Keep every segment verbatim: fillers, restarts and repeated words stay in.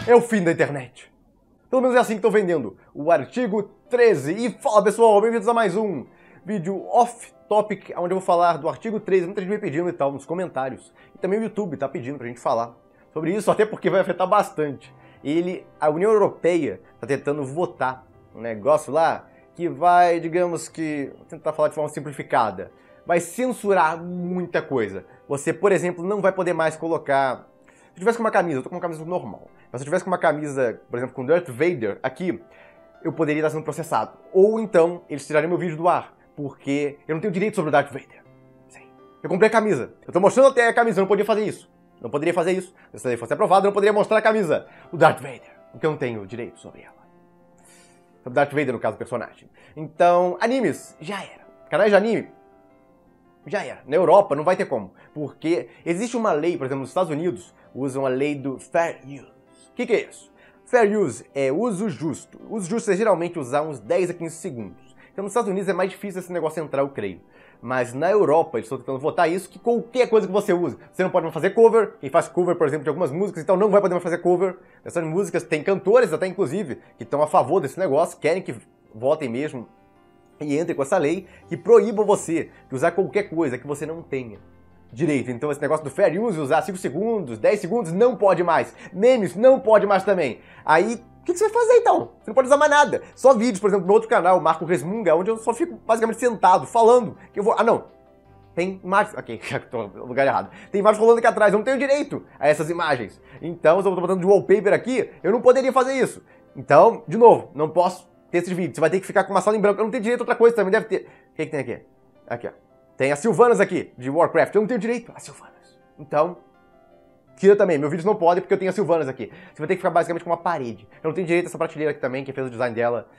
é o fim da internet. Pelo menos é assim que estou vendendo o artigo treze. E fala pessoal, bem-vindos a mais um vídeo off-topic, onde eu vou falar do artigo treze. Muita gente me pedindo e tal nos comentários. E também o YouTube está pedindo pra gente falar sobre isso, até porque vai afetar bastante. Ele, a União Europeia está tentando votar um negócio lá que vai, digamos que, vou tentar falar de forma simplificada, vai censurar muita coisa. Você, por exemplo, não vai poder mais colocar... Se eu tivesse com uma camisa, eu tô com uma camisa normal, mas se eu tivesse com uma camisa, por exemplo, com Darth Vader aqui, eu poderia estar sendo processado. Ou então, eles tirariam meu vídeo do ar, porque eu não tenho direito sobre o Darth Vader. Sim. Eu comprei a camisa. Eu tô mostrando até a camisa, eu não podia fazer isso. Não poderia fazer isso. Se essa lei fosse aprovada, eu não poderia mostrar a camisa do Darth Vader, porque eu não tenho direito sobre ela. Sobre Darth Vader, no caso do personagem. Então, animes, já era. Canais de anime, já era. Na Europa não vai ter como, porque existe uma lei, por exemplo, nos Estados Unidos, usam a lei do Fair Use. O que, que é isso? Fair Use é uso justo. Uso justo é geralmente usar uns dez a quinze segundos. Então nos Estados Unidos é mais difícil esse negócio entrar, eu creio. Mas na Europa eles estão tentando votar isso, que qualquer coisa que você use, você não pode mais fazer cover. Quem faz cover, por exemplo, de algumas músicas, então não vai poder mais fazer cover dessas músicas. Tem cantores até, inclusive, que estão a favor desse negócio, querem que votem mesmo e entrem com essa lei que proíba você de usar qualquer coisa que você não tenha direito. Então esse negócio do fair use, usar cinco segundos, dez segundos, não pode mais. Memes, não pode mais também. Aí, o que, que você vai fazer então? Você não pode usar mais nada. Só vídeos, por exemplo, no outro canal, Marco Resmunga, onde eu só fico basicamente sentado, falando, que eu vou... Ah, não. Tem imagens... Ok, tô no lugar errado. Tem imagens rolando aqui atrás, eu não tenho direito a essas imagens. Então, se eu tô botando de wallpaper aqui, eu não poderia fazer isso. Então, de novo, não posso ter esses vídeos. Você vai ter que ficar com uma sala em branco. Eu não tenho direito a outra coisa também, deve ter... O que, que tem aqui? Aqui, ó. Tem as Sylvanas aqui, de Warcraft. Eu não tenho direito a Sylvanas. Então, tira também. Meus vídeos não podem porque eu tenho as Sylvanas aqui. Você vai ter que ficar basicamente com uma parede. Eu não tenho direito a essa prateleira aqui também, quem fez o design dela.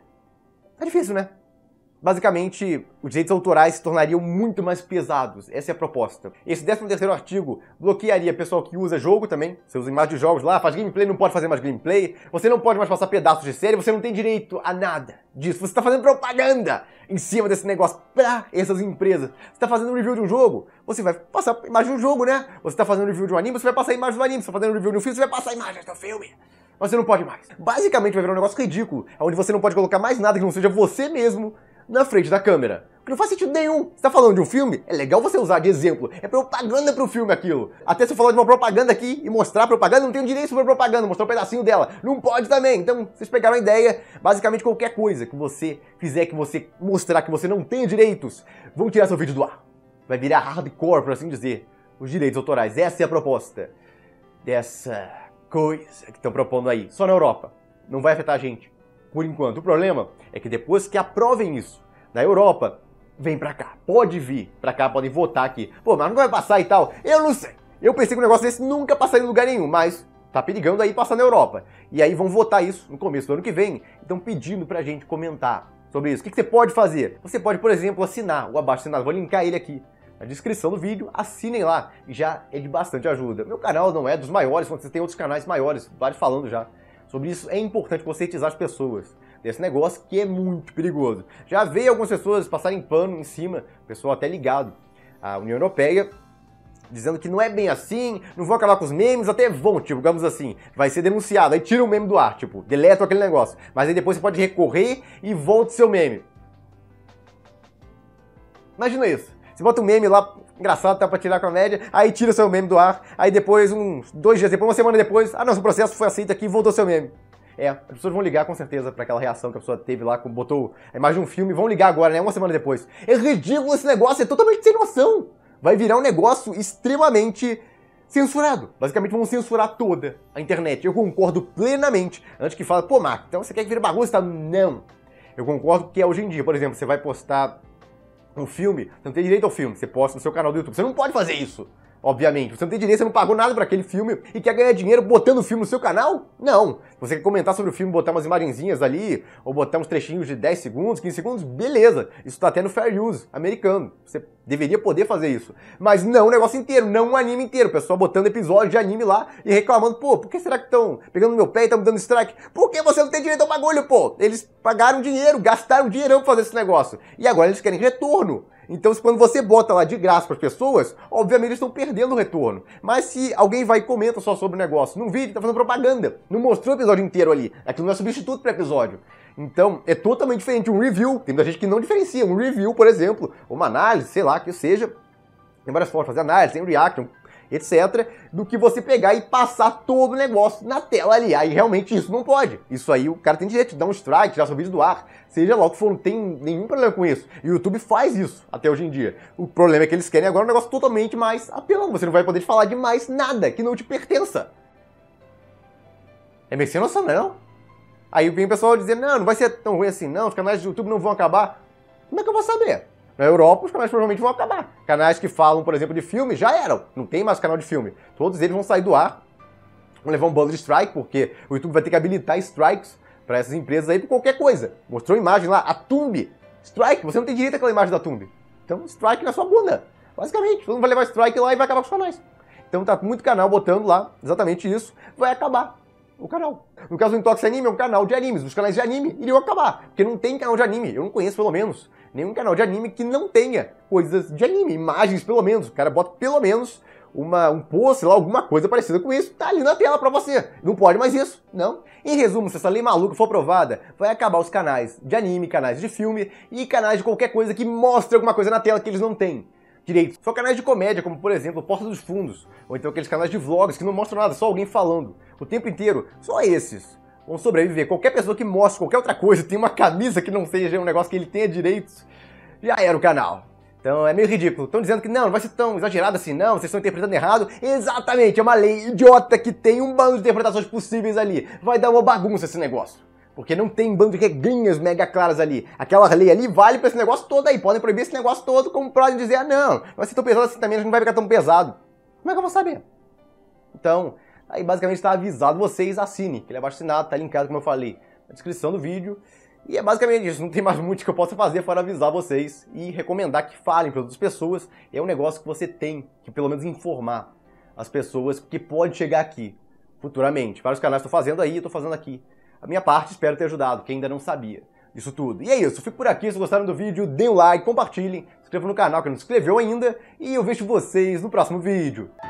É difícil, né? Basicamente, os direitos autorais se tornariam muito mais pesados. Essa é a proposta. Esse décimo terceiro artigo bloquearia pessoal que usa jogo também. Você usa imagens de jogos lá, faz gameplay, não pode fazer mais gameplay. Você não pode mais passar pedaços de série, você não tem direito a nada disso. Você está fazendo propaganda em cima desse negócio para essas empresas. Você está fazendo um review de um jogo, você vai passar imagem do jogo, né? Você está fazendo um review de um anime, você vai passar imagens do anime. Você está fazendo um review de um filme, você vai passar imagens do filme. Mas você não pode mais. Basicamente vai virar um negócio ridículo, onde você não pode colocar mais nada que não seja você mesmo na frente da câmera. Porque não faz sentido nenhum. Você tá falando de um filme? É legal você usar de exemplo. É propaganda pro filme aquilo. Até se eu falar de uma propaganda aqui e mostrar a propaganda, não tenho direito sobre a propaganda, mostrar um pedacinho dela. Não pode também. Então, vocês pegaram a ideia. Basicamente, qualquer coisa que você fizer, que você mostrar que você não tem direitos, vão tirar seu vídeo do ar. Vai virar hardcore, por assim dizer, os direitos autorais. Essa é a proposta dessa coisa que estão propondo aí. Só na Europa. Não vai afetar a gente por enquanto. O problema é que depois que aprovem isso na Europa, vem pra cá. Pode vir pra cá, podem votar aqui. Pô, mas não vai passar e tal? Eu não sei. Eu pensei que um negócio desse nunca passaria em lugar nenhum, mas tá perigando aí passar na Europa. E aí vão votar isso no começo do ano que vem. Então pedindo pra gente comentar sobre isso. O que, que você pode fazer? Você pode, por exemplo, assinar o abaixo-assinado. Vou linkar ele aqui na descrição do vídeo. Assinem lá. Já é de bastante ajuda. Meu canal não é dos maiores, você tem outros canais maiores, vários falando já sobre isso. É importante conscientizar as pessoas desse negócio que é muito perigoso. Já veio algumas pessoas passarem pano em cima, pessoal até ligado à União Europeia, dizendo que não é bem assim, não vão acabar com os memes, até vão, tipo, digamos assim, vai ser denunciado, aí tira o meme do ar, tipo, deleta aquele negócio, mas aí depois você pode recorrer e volta o seu meme. Imagina isso, você bota um meme lá, engraçado, tá pra tirar com a média, aí tira seu meme do ar, aí depois, uns dois dias depois, uma semana depois, ah não, seu processo foi aceito aqui e voltou seu meme. É, as pessoas vão ligar com certeza pra aquela reação que a pessoa teve lá, botou a imagem de um filme, vão ligar agora, né, uma semana depois. É ridículo esse negócio, é totalmente sem noção. Vai virar um negócio extremamente censurado. Basicamente vão censurar toda a internet. Eu concordo plenamente. Antes que fala, pô, Marco, então você quer que vire bagunça? Tá? Não. Eu concordo que é hoje em dia, por exemplo, você vai postar um filme, você não tem direito ao filme, você posta no seu canal do YouTube. Você não pode fazer isso. Obviamente, você não tem direito, você não pagou nada para aquele filme e quer ganhar dinheiro botando o filme no seu canal? Não. Você quer comentar sobre o filme, botar umas imagenzinhas ali, ou botar uns trechinhos de dez segundos, quinze segundos? Beleza. Isso tá até no Fair Use americano. Você Deveria poder fazer isso. Mas não o negócio inteiro, não o anime inteiro. O pessoal botando episódio de anime lá e reclamando, pô, por que será que estão pegando meu pé e estão me dando strike? Por que você não tem direito ao bagulho, pô? Eles pagaram dinheiro, gastaram dinheirão pra fazer esse negócio. E agora eles querem retorno. Então, quando você bota lá de graça para as pessoas, obviamente eles estão perdendo o retorno. Mas se alguém vai e comenta só sobre o negócio num vídeo, tá fazendo propaganda, não mostrou o episódio inteiro ali, aquilo não é substituto para episódio. Então, é totalmente diferente. Um review, tem muita gente que não diferencia. Um review, por exemplo, uma análise, sei lá, que seja, tem várias formas de fazer análise, tem reaction, etcétera, do que você pegar e passar todo o negócio na tela ali. Aí realmente isso não pode. Isso aí o cara tem direito de dar um strike, tirar seu vídeo do ar, seja lá o que for, não tem nenhum problema com isso. E o YouTube faz isso até hoje em dia. O problema é que eles querem agora um negócio totalmente mais apelão. Você não vai poder falar de mais nada que não te pertença. É meio sem noção, não? Aí vem o pessoal dizer, não, não vai ser tão ruim assim, não, os canais de YouTube não vão acabar. Como é que eu vou saber? Na Europa, os canais provavelmente vão acabar. Canais que falam, por exemplo, de filme, já eram. Não tem mais canal de filme. Todos eles vão sair do ar. Vão levar um bando de strike, porque o YouTube vai ter que habilitar strikes para essas empresas aí por qualquer coisa. Mostrou imagem lá, a Thumb. Strike, você não tem direito àquela imagem da Thumb. Então, strike na sua bunda. Basicamente, todo mundo vai levar strike lá e vai acabar com os canais. Então tá muito canal botando lá exatamente isso. Vai acabar o canal. No caso do Intox Anime, é um canal de animes. Os canais de anime iriam acabar. Porque não tem canal de anime. Eu não conheço, pelo menos, nenhum canal de anime que não tenha coisas de anime. Imagens, pelo menos. O cara bota, pelo menos, uma, um post lá, alguma coisa parecida com isso. Tá ali na tela pra você. Não pode mais isso. Não. Em resumo, se essa lei maluca for aprovada, vai acabar os canais de anime, canais de filme e canais de qualquer coisa que mostre alguma coisa na tela que eles não têm direito. Só canais de comédia, como por exemplo Porta dos Fundos, ou então aqueles canais de vlogs que não mostram nada, só alguém falando o tempo inteiro. Só esses vão sobreviver. Qualquer pessoa que mostre qualquer outra coisa, tem uma camisa que não seja um negócio que ele tenha direitos, já era o canal. Então é meio ridículo. Estão dizendo que não, não vai ser tão exagerado assim, não, vocês estão interpretando errado. Exatamente, é uma lei idiota que tem um bando de interpretações possíveis ali. Vai dar uma bagunça esse negócio. Porque não tem bando de regrinhas mega claras ali. Aquela lei ali vale pra esse negócio todo aí. Podem proibir esse negócio todo, como podem dizer, ah não, vai ser tão pesado assim também, a gente não vai ficar tão pesado. Como é que eu vou saber? Então, aí basicamente está avisado, vocês assinem, que ele é abaixo assinado, tá linkado, como eu falei, na descrição do vídeo. E é basicamente isso, não tem mais muito que eu possa fazer fora avisar vocês e recomendar que falem para outras pessoas. É um negócio que você tem que pelo menos informar as pessoas que pode chegar aqui futuramente. Vários canais estão fazendo aí, eu estou fazendo aqui. A minha parte, espero ter ajudado, quem ainda não sabia disso tudo. E é isso, eu fico por aqui, se gostaram do vídeo, deem um like, compartilhem, se inscrevam no canal que não se inscreveu ainda, e eu vejo vocês no próximo vídeo.